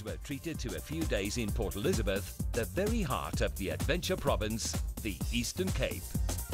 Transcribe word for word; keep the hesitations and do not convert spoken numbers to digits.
were treated to a few days in Port Elizabeth, the very heart of the adventure province, the Eastern Cape.